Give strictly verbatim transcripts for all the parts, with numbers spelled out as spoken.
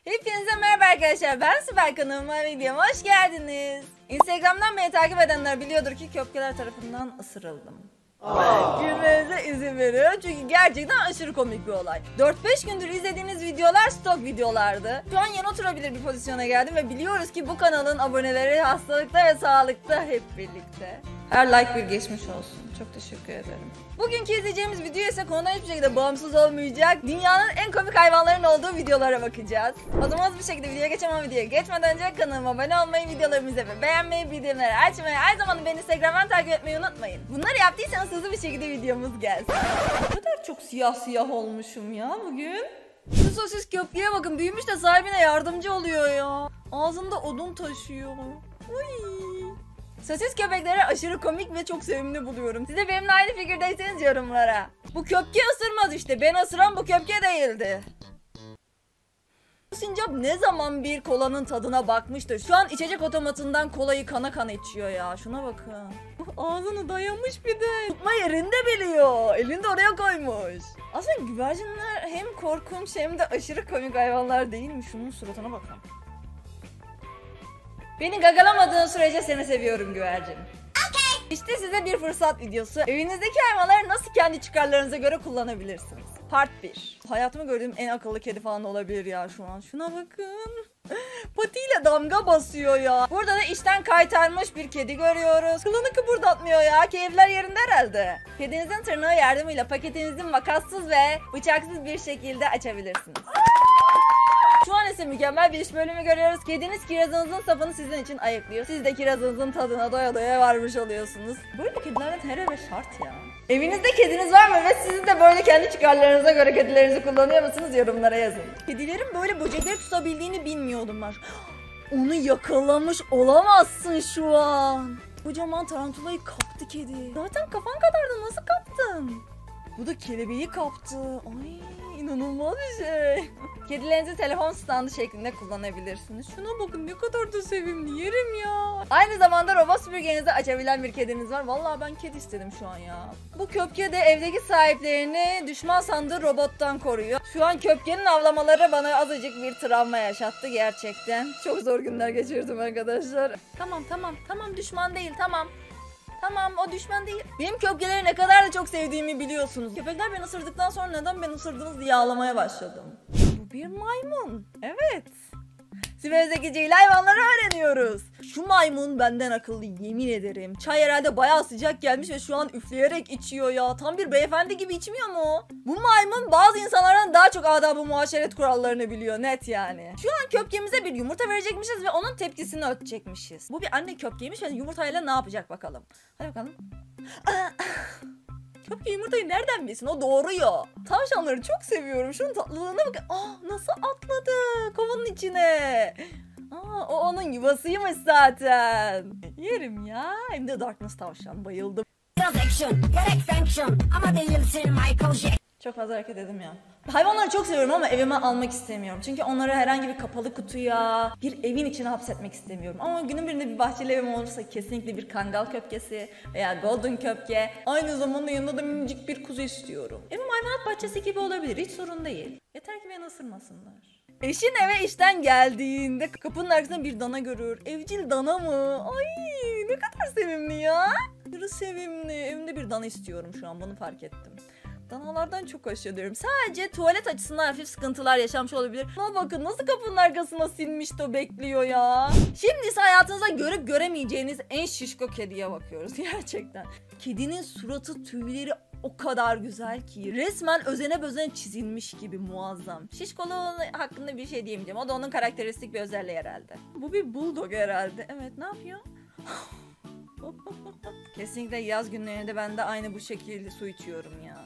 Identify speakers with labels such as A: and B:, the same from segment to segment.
A: Hepinize merhaba arkadaşlar, ben Sibel, kanalıma videoma hoş geldiniz. Instagram'dan beni takip edenler biliyordur ki köpkeler tarafından ısırıldım. Gülmenize izin veriyorum çünkü gerçekten aşırı komik bir olay. dört beş gündür izlediğiniz videolar stok videolardı. Şu an yan oturabilir bir pozisyona geldim ve biliyoruz ki bu kanalın aboneleri hastalıkta ve sağlıkta hep birlikte. Her like bir geçmiş olsun. Çok teşekkür ederim. Bugünkü izleyeceğimiz video ise konudan hiçbir şekilde bağımsız olmayacak. Dünyanın en komik hayvanların olduğu videolara bakacağız. O zaman hızlı bir şekilde videoya geçelim ama videoya geçmeden önce kanalıma abone olmayı, videolarımı izlemeyi, beğenmeyi, bildirimleri açmayı, aynı zamanda beni Instagram'dan takip etmeyi unutmayın. Bunları yaptıysanız hızlı bir şekilde videomuz gelsin. Ne kadar çok siyah siyah olmuşum ya bugün. Şu sosis köpüğe bakın, büyümüş de sahibine yardımcı oluyor ya. Ağzında odun taşıyor. Uy. Sosis köpekleri aşırı komik ve çok sevimli buluyorum. Siz de benimle aynı fikirdeyseniz yorumlara. Bu köpke ısırmaz işte. Ben ısıran bu köpke değildi. Bu sincap ne zaman bir kolanın tadına bakmıştır? Şu an içecek otomatından kolayı kana kana içiyor ya. Şuna bakın. Ağzını dayamış bir de. Tutma yerini de biliyor. Elini de oraya koymuş. Aslında güvercinler hem korkunç hem de aşırı komik hayvanlar değil mi? Şunun suratına bakın. Beni gagalamadığın sürece seni seviyorum güvercin. Okay. İşte size bir fırsat videosu. Evinizdeki hayvanları nasıl kendi çıkarlarınıza göre kullanabilirsiniz? Part bir. Hayatımı gördüğüm en akıllı kedi falan olabilir ya şu an. Şuna bakın. Patiyle damga basıyor ya. Burada da işten kaytarmış bir kedi görüyoruz. Kılını kıpırdatmıyor ya. Keyifler yerinde herhalde. Kedinizin tırnağı yardımıyla paketinizi makassız ve bıçaksız bir şekilde açabilirsiniz. Şu an ise mükemmel bir iş bölümü görüyoruz. Kediniz kirazınızın sapını sizin için ayıklıyor. Siz de kirazınızın tadına doya doya varmış oluyorsunuz. Böyle kedilerden her eve şart ya. Evinizde kediniz var mı ve siz de böyle kendi çıkarlarınıza göre kedilerinizi kullanıyor musunuz? Yorumlara yazın. Kedilerin böyle böcekleri tutabildiğini bilmiyordum ben. Onu yakalamış olamazsın şu an. Kocaman tarantulayı kaptı kedi. Zaten kafan kadardı, nasıl kaptın? Bu da kelebeği kaptı. Ay, inanılmaz bir şey. Kedilerinizi telefon standı şeklinde kullanabilirsiniz. Şuna bakın, ne kadar da sevimli, yerim ya. Aynı zamanda robot süpürgenizi açabilen bir kediniz var. Vallahi ben kedi istedim şu an ya. Bu köpke de evdeki sahiplerini düşman sandığı robottan koruyor. Şu an köpkenin avlamaları bana azıcık bir travma yaşattı gerçekten. Çok zor günler geçirdim arkadaşlar. Tamam tamam tamam, düşman değil, tamam. Tamam, o düşman değil. Benim köpkeleri ne kadar da çok sevdiğimi biliyorsunuz. Köpekler beni ısırdıktan sonra neden beni ısırdınız diye ağlamaya başladım. Bu bir maymun. Evet. Sibel Zekice ile hayvanları öğreniyoruz. Şu maymun benden akıllı, yemin ederim. Çay herhalde bayağı sıcak gelmiş ve şu an üfleyerek içiyor ya. Tam bir beyefendi gibi içmiyor mu? Bu maymun bazı insanlardan daha çok adab-ı muaşeret kurallarını biliyor, net yani. Şu an köpkemize bir yumurta verecekmişiz ve onun tepkisini ölçecekmişiz. Bu bir anne köpkeymiş ve yumurtayla ne yapacak bakalım. Hadi bakalım. Köpke yumurtayı nereden bilsin? O doğuruyor. Tavşanları çok seviyorum. Şunun tatlılığına bakın. Aa, nasıl atladı kovanın içine. Aa, o onun yuvasıymış zaten. Yerim ya. Hem de Darkness tavşan. Bayıldım. Çok fazla hareket edelim ya. Hayvanları çok seviyorum ama evime almak istemiyorum. Çünkü onları herhangi bir kapalı kutuya, bir evin içine hapsetmek istemiyorum. Ama günün birinde bir bahçeli evim olursa kesinlikle bir kangal köpkesi veya golden köpke. Aynı zamanda yanında da minicik bir kuzu istiyorum. Evim hayvanat bahçesi gibi olabilir, hiç sorun değil. Yeter ki beni ısırmasınlar. Eşin eve işten geldiğinde kapının arkasında bir dana görür. Evcil dana mı? Ay, ne kadar sevimli ya. Aşırı sevimli. Evimde bir dana istiyorum şu an, bunu fark ettim. Danalardan çok hoşlanıyorum. Sadece tuvalet açısından hafif sıkıntılar yaşamış olabilir. Ama bakın nasıl kapının arkasına sinmiş de bekliyor ya. Şimdi ise hayatınızda görüp göremeyeceğiniz en şişko kediye bakıyoruz gerçekten. Kedinin suratı, tüyleri o kadar güzel ki resmen özene bözene çizilmiş gibi, muazzam. Şişkoluğu hakkında bir şey diyemeyeceğim. O da onun karakteristik bir özelliği herhalde. Bu bir bulldog herhalde. Evet, ne yapıyor? Kesinlikle yaz günlerinde ben de aynı bu şekilde su içiyorum ya.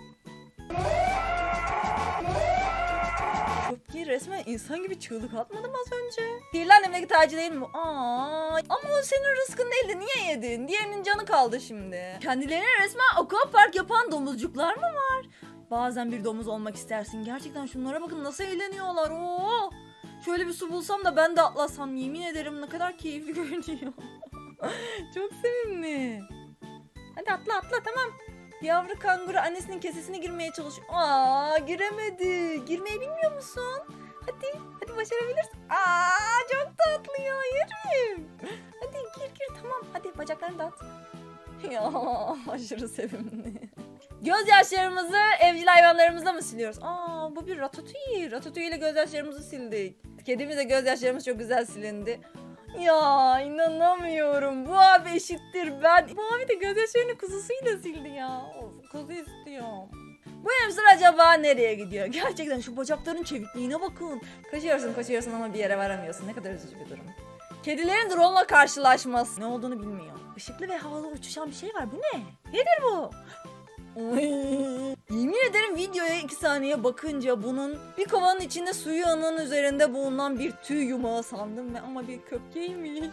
A: Köpke resmen insan gibi çığlık atmadım az önce. Sihirli annemdeki tacı değil mi bu? Aa, ama o senin rızkın değildi, niye yedin? Diğerinin canı kaldı şimdi. Kendilerine resmen aquapark yapan domuzcuklar mı var? Bazen bir domuz olmak istersin. Gerçekten şunlara bakın nasıl eğleniyorlar. Oo! Şöyle bir su bulsam da ben de atlasam, yemin ederim ne kadar keyifli görünüyor. Çok sevimli. Hadi atla atla, tamam. Yavru kanguru annesinin kesesine girmeye çalışıyor. Aa, giremedi. Girmeyi bilmiyor musun? Hadi, hadi Belki başarabilirsin. Aa, çok tatlı ya, yerim. Hadi gir gir, tamam. Hadi bacaklarını dağıt. Ya aşırı sevimli. Gözyaşlarımızı evcil hayvanlarımızla mı siliyoruz? Aa, bu bir Ratatouille. Ratatouille ile gözyaşlarımızı sildik. Kedimiz de gözyaşlarımız çok güzel silindi. Ya inanamıyorum. Bu abi eşittir ben. Bu abi de gözyaşlarını kuzusuyla sildi ya. Of, kuzu istiyorum. Bu hamster acaba nereye gidiyor? Gerçekten şu bacakların çevikliğine bakın. Kaçıyorsun kaçıyorsun ama bir yere varamıyorsun. Ne kadar üzücü bir durum. Kedilerin drone'la karşılaşması. Ne olduğunu bilmiyor. Işıklı ve havada uçuşan bir şey var. Bu ne? Nedir bu? Oy. Yemin ederim videoya iki saniye bakınca bunun bir kovanın içinde suyu anın üzerinde bulunan bir tüy yumağı sandım ve ama bir köpkeymiş.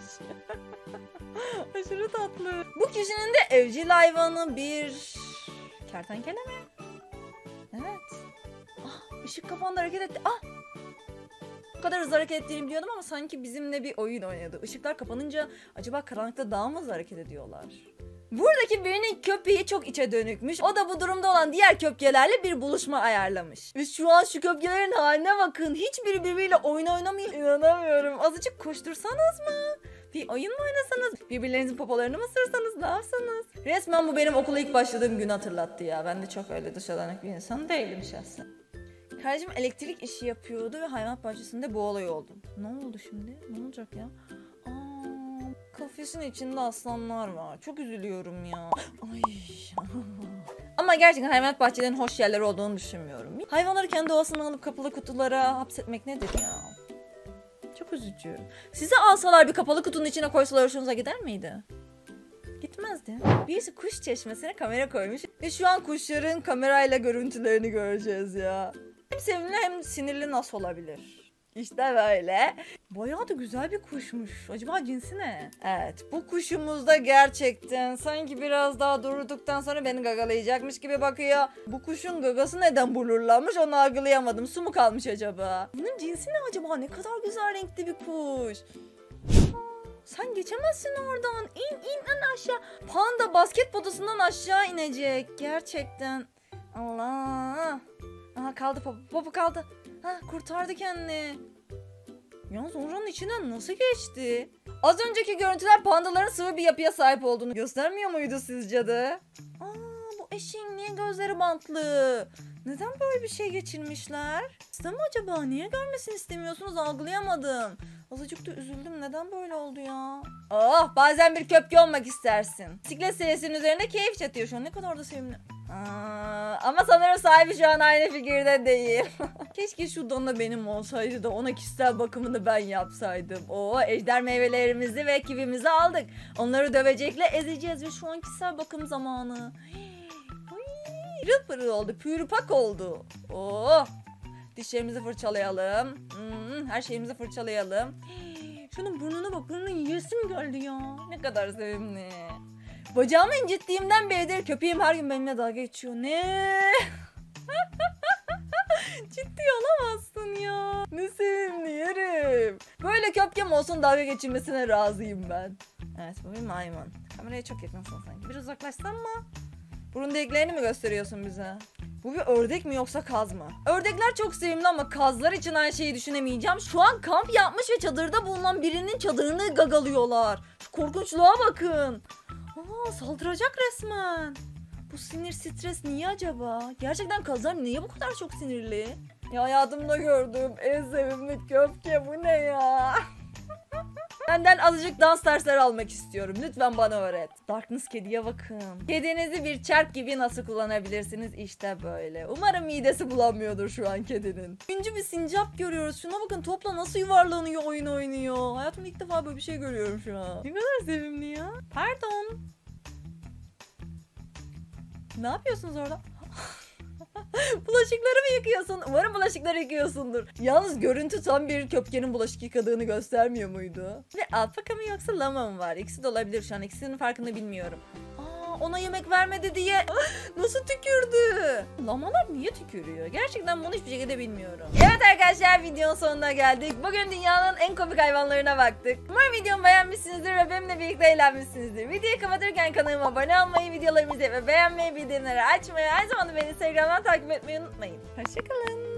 A: Aşırı tatlı. Bu kişinin de evcil hayvanı bir kertenkele mi? Evet. Ah, ışık kapandı, hareket etti. Ah! Bu kadar hızlı hareket ettiğini biliyordum ama sanki bizimle bir oyun oynadı. Işıklar kapanınca acaba karanlıkta daha mı hızlı hareket ediyorlar? Buradaki birinin köpeği çok içe dönükmüş. O da bu durumda olan diğer köpkelerle bir buluşma ayarlamış. Ve şu an şu köpkelerin haline bakın. Hiçbiri birbiriyle oyun oynamıyor. İnanamıyorum. Azıcık koştursanız mı? Bir oyun mu oynasanız? Birbirlerinizin popolarını mı ısırsanız? Ne yapsanız? Resmen bu benim okula ilk başladığım günü hatırlattı ya. Ben de çok öyle dışarıdan bir insan değilim şahsen. Kardeşim elektrik işi yapıyordu ve hayvanat bahçesinde bu olay oldu. Ne oldu şimdi? Ne olacak ya? Aa, kafesin içinde aslanlar var. Çok üzülüyorum ya. Ay. Ama gerçekten hayvanat bahçelerinin hoş yerler olduğunu düşünmüyorum. Hayvanları kendi doğasından alıp kapalı kutulara hapsetmek nedir ya? Çok üzücü. Size alsalar bir kapalı kutunun içine koysalar hoşunuza gider miydi? Gitmezdi. Birisi kuş çeşmesine kamera koymuş ve şu an kuşların kamerayla görüntülerini göreceğiz ya. Hem sevimli hem sinirli nasıl olabilir? İşte böyle. Bayağı da güzel bir kuşmuş. Acaba cinsi ne? Evet, bu kuşumuz da gerçekten sanki biraz daha durduktan sonra beni gagalayacakmış gibi bakıyor. Bu kuşun gagası neden blurlanmış onu algılayamadım. Su mu kalmış acaba? Bunun cinsi ne acaba? Ne kadar güzel renkli bir kuş. Sen geçemezsin oradan. İn in in aşağı. Panda basket potasından aşağı inecek. Gerçekten. Allah. Aha kaldı popo. Popo kaldı. Ha kurtardı kendini. Yalnız oranın içinden nasıl geçti? Az önceki görüntüler pandaların sıvı bir yapıya sahip olduğunu göstermiyor muydu sizce de? Aa, bu eşeğin niye gözleri bantlı? Neden böyle bir şey geçirmişler? Size mi acaba? Niye görmesini istemiyorsunuz? Algılayamadım. Azıcık da üzüldüm. Neden böyle oldu ya? Oh, bazen bir köpke olmak istersin. Bisiklet serisinin üzerinde keyif çatıyor şu an. Ne kadar da sevimli. Aa, ama sanırım sahibi şu an aynı figürde değil. Keşke şu dona benim olsaydı da ona kişisel bakımını ben yapsaydım. Oo, ejder meyvelerimizi ve kivimizi aldık. Onları dövecekle ezeceğiz ve şu an kişisel bakım zamanı. Pırıl pırıl oldu, pürüpak oldu. Oo, dişlerimizi fırçalayalım. Hmm, her şeyimizi fırçalayalım. Şunun burnuna bak, burnunun yesim geldi ya. Ne kadar sevimli. Bacağımı incittiğimden beridir köpeğim her gün benimle dalga geçiyor. Ne? Ciddi olamazsın ya. Ne sevimli yerim. Böyle köpkem olsun, dalga geçirmesine razıyım ben. Evet, bu bir maymun. Kameraya çok yakınsın sanki. Bir uzaklaşsan mı? Burun deliklerini mi gösteriyorsun bize? Bu bir ördek mi yoksa kaz mı? Ördekler çok sevimli ama kazlar için aynı şeyi düşünemeyeceğim. Şu an kamp yapmış ve çadırda bulunan birinin çadırını gagalıyorlar. Şu korkunçluğa bakın. Aa, saldıracak resmen. Bu sinir, stres niye acaba? Gerçekten kazlar niye bu kadar çok sinirli? Ya hayatımda gördüğüm en sevimli köpke bu ne ya? Benden azıcık dans dersleri almak istiyorum. Lütfen bana öğret. Darkness kediye bakın. Kedinizi bir çark gibi nasıl kullanabilirsiniz? İşte böyle. Umarım midesi bulanmıyordur şu an kedinin. Üçüncü bir sincap görüyoruz. Şuna bakın, topla nasıl yuvarlanıyor, oyun oynuyor. Hayatımda ilk defa böyle bir şey görüyorum şu an. Ne kadar sevimli ya. Pardon. Ne yapıyorsunuz orada? Bulaşıkları mı yıkıyorsun? Umarım bulaşıkları yıkıyorsundur. Yalnız görüntü tam bir köpkenin bulaşık yıkadığını göstermiyor muydu? Ve alpaka mı yoksa lama mı var? İkisi de olabilir şu an. İkisinin farkını bilmiyorum. Aa, ona yemek vermedi diye nasıl tükürdü? Lamalar niye tükürüyor? Gerçekten bunu hiçbir şekilde bilmiyorum. Evet arkadaşlar, videonun sonuna geldik. Bugün dünyanın en komik hayvanlarına baktık. Umarım videomu beğenmişsinizdir ve benimle birlikte eğlenmişsinizdir. Videoyu kapatırken kanalıma abone olmayı, videolarımı izlemeyi ve beğenmeyi, bildirimleri açmayı, aynı zamanda beni Instagram'dan takip etmeyi unutmayın. Hoşçakalın.